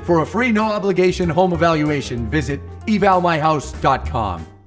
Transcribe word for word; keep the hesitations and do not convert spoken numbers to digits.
For a free no obligation home evaluation, visit eval my house dot com.